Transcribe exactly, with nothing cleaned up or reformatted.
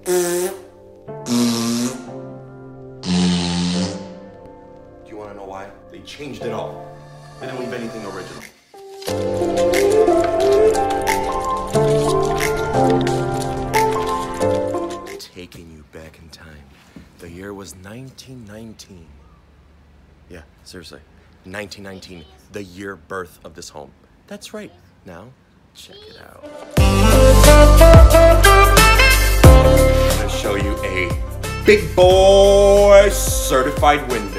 Do you want to know why? They changed it all. They didn't leave anything original. Taking you back in time. The year was nineteen nineteen. Yeah, seriously. nineteen nineteen, the year birth of this home. That's right. Now, check it out. I'm gonna show you a big boy certified window.